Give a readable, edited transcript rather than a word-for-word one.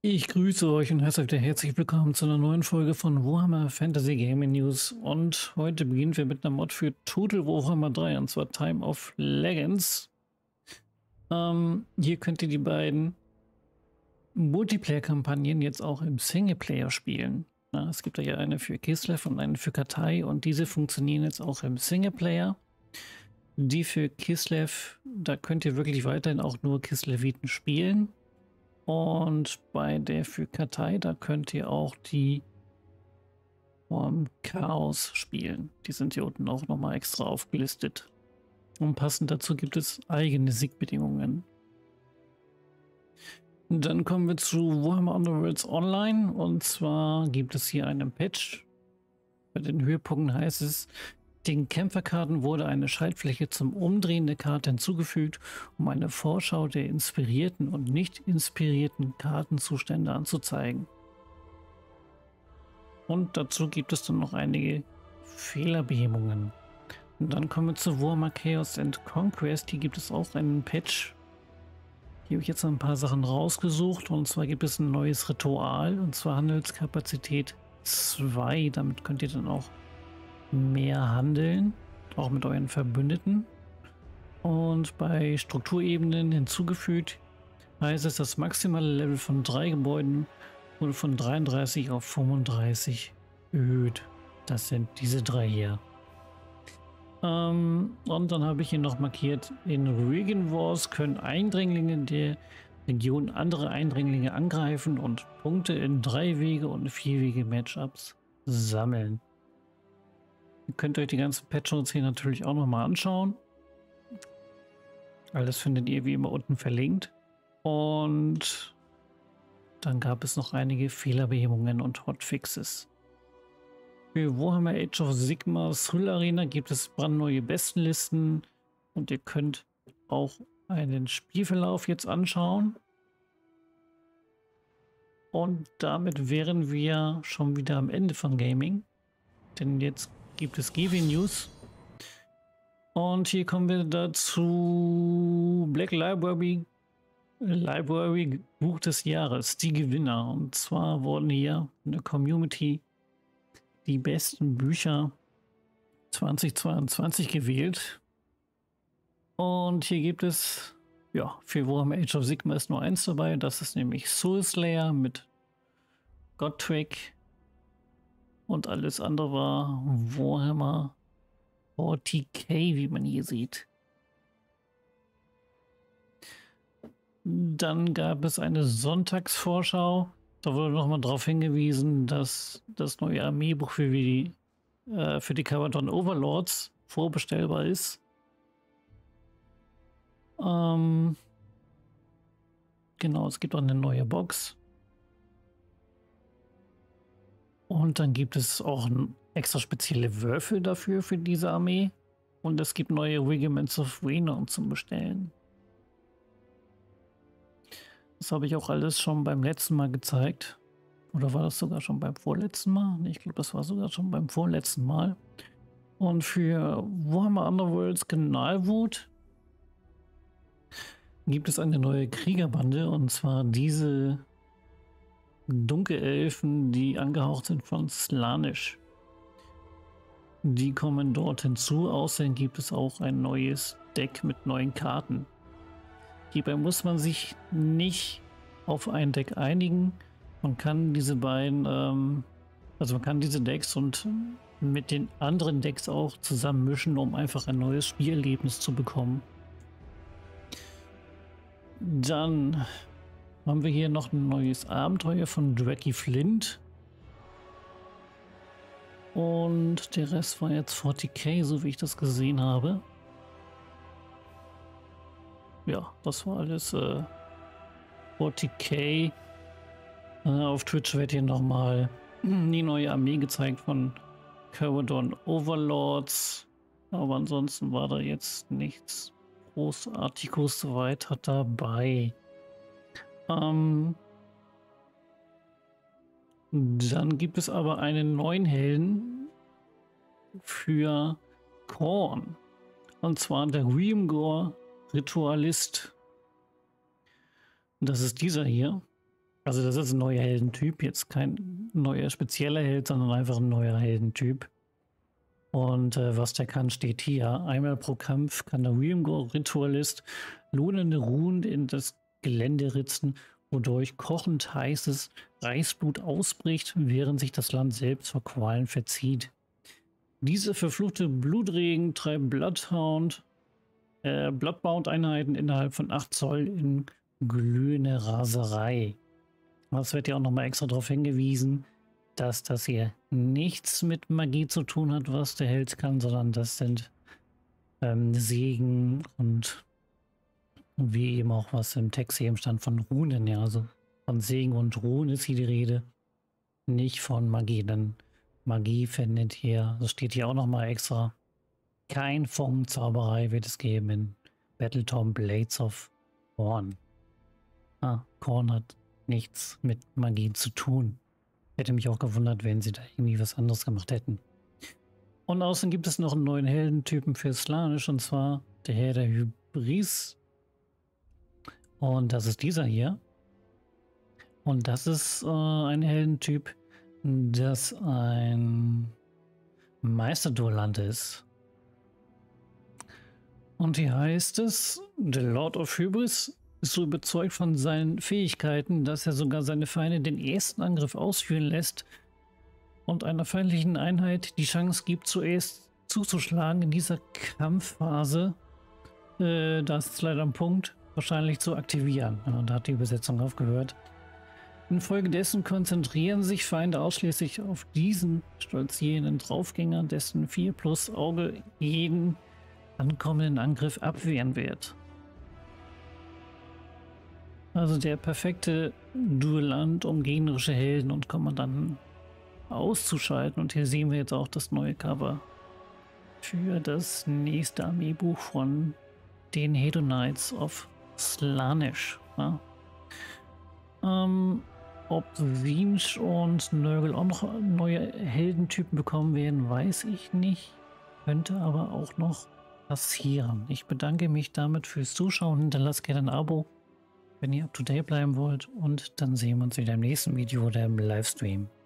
Ich grüße euch und heiße euch wieder herzlich willkommen zu einer neuen Folge von Warhammer Fantasy Gaming News. Und heute beginnen wir mit einer Mod für Total Warhammer 3, und zwar Time of Legends. Hier könnt ihr die beiden Multiplayer-Kampagnen jetzt auch im Singleplayer spielen. Ja, es gibt ja eine für Kislev und eine für Katai, und diese funktionieren jetzt auch im Singleplayer. Die für Kislev, da könnt ihr wirklich weiterhin auch nur Kisleviten spielen. Und bei der für Katai, da könnt ihr auch die Chaos spielen. Die sind hier unten auch nochmal extra aufgelistet. Und passend dazu gibt es eigene Siegbedingungen. Dann kommen wir zu Warhammer Underworlds Online. Und zwar gibt es hier einen Patch. Bei den Höhepunkten heißt es, den Kämpferkarten wurde eine Schaltfläche zum Umdrehen der Karte hinzugefügt, um eine Vorschau der inspirierten und nicht inspirierten Kartenzustände anzuzeigen. Und dazu gibt es dann noch einige Fehlerbehebungen. Und dann kommen wir zu Warhammer Chaos and Conquest. Hier gibt es auch einen Patch. Hier habe ich jetzt ein paar Sachen rausgesucht. Und zwar gibt es ein neues Ritual, und zwar Handelskapazität 2. Damit könnt ihr dann auch mehr handeln, auch mit euren Verbündeten. Und bei Strukturebenen hinzugefügt heißt es, das maximale Level von 3 Gebäuden wurde von 33 auf 35 erhöht. Das sind diese 3 hier. Und dann habe ich hier noch markiert, in Region Wars können Eindringlinge der Region andere Eindringlinge angreifen und Punkte in 3-Wege- und 4-Wege-Matchups sammeln. Ihr könnt euch die ganzen Patch-Notes hier natürlich auch nochmal anschauen. Alles findet ihr wie immer unten verlinkt. Und dann gab es noch einige Fehlerbehebungen und Hotfixes. Für Warhammer Age of Sigmar Thrill Arena gibt es brandneue Bestenlisten. Und ihr könnt auch einen Spielverlauf jetzt anschauen. Und damit wären wir schon wieder am Ende von Gaming. Denn jetzt gibt es GW News. Und hier kommen wir dazu Black Library Buch des Jahres, die Gewinner. Und zwar wurden hier in der Community die besten Bücher 2022 gewählt. Und hier gibt es, ja, für Warhammer Age of Sigmar ist nur eins dabei. Das ist nämlich Soul Slayer mit Godtrick. Und alles andere war Warhammer 40k, wie man hier sieht. Dann gab es eine Sonntagsvorschau. Da wurde nochmal darauf hingewiesen, dass das neue Armeebuch für die Kharadron Overlords vorbestellbar ist. Genau, es gibt auch eine neue Box. Und dann gibt es auch extra spezielle Würfel dafür, für diese Armee. Und es gibt neue Regiments of Renown zum Bestellen. Das habe ich auch alles schon beim letzten Mal gezeigt. Oder war das sogar schon beim vorletzten Mal? Ich glaube, das war sogar schon beim vorletzten Mal. Und für Warhammer Underworlds Gnarlwut gibt es eine neue Kriegerbande. Und zwar diese Dunkelelfen, die angehaucht sind von Slaanesh. Die kommen dort hinzu. Außerdem gibt es auch ein neues Deck mit neuen Karten. Hierbei muss man sich nicht auf ein Deck einigen. Man kann diese beiden, also man kann diese Decks und mit den anderen Decks auch zusammen mischen, um einfach ein neues Spielerlebnis zu bekommen. Dann haben wir hier noch ein neues Abenteuer von Dracky Flint. Und der Rest war jetzt 40k, so wie ich das gesehen habe. Ja, das war alles 40k. Auf Twitch wird hier nochmal die neue Armee gezeigt von Kharadron Overlords. Aber ansonsten war da jetzt nichts Großartiges weiter dabei. Dann gibt es aber einen neuen Helden für Khorne. Und zwar der Riemgor Ritualist. Das ist dieser hier. Also das ist ein neuer Heldentyp, jetzt kein neuer spezieller Held, sondern einfach ein neuer Heldentyp. Und was der kann, steht hier. Einmal pro Kampf kann der Realm-Ritualist lohnende Runen in das Gelände ritzen, wodurch kochend heißes Reichsblut ausbricht, während sich das Land selbst vor Qualen verzieht. Diese verfluchte Blutregen treibt Bloodbound-Einheiten innerhalb von 8 Zoll in glühende Raserei. Es wird ja auch nochmal extra darauf hingewiesen, dass das hier nichts mit Magie zu tun hat, was der Held kann, sondern das sind Segen und wie eben auch was im Text eben stand von Runen. Ja, also von Segen und Runen ist hier die Rede, nicht von Magie, denn Magie findet hier, das steht hier auch nochmal extra, kein Fongenzauberei wird es geben in Battletom Blades of Korn. Korn hat nichts mit Magie zu tun. Hätte mich auch gewundert, wenn sie da irgendwie was anderes gemacht hätten. Und außerdem gibt es noch einen neuen Heldentypen für Slaanesh, und zwar der Herr der Hybris. Und das ist dieser hier. Und das ist ein Heldentyp, das ein Meisterduellant ist. Und hier heißt es, der Lord of Hybris ist so überzeugt von seinen Fähigkeiten, dass er sogar seine Feinde den ersten Angriff ausführen lässt und einer feindlichen Einheit die Chance gibt, zuerst zuzuschlagen in dieser Kampfphase. Das ist leider ein Punkt, wahrscheinlich zu aktivieren. Ja, und da hat die Übersetzung aufgehört. Infolgedessen konzentrieren sich Feinde ausschließlich auf diesen stolzierenden Draufgänger, dessen 4+ Auge jeden ankommenden Angriff abwehren wird. Also der perfekte Duellant, um gegnerische Helden und Kommandanten auszuschalten. Und hier sehen wir jetzt auch das neue Cover für das nächste Armeebuch von den Hedonites of Slaanesh. Ja. Ob Tzeentch und Nurgle auch noch neue Heldentypen bekommen werden, weiß ich nicht. Könnte aber auch noch passieren. Ich bedanke mich damit fürs Zuschauen. Hinterlasst gerne ein Abo, wenn ihr up to date bleiben wollt. Und dann sehen wir uns wieder im nächsten Video oder im Livestream.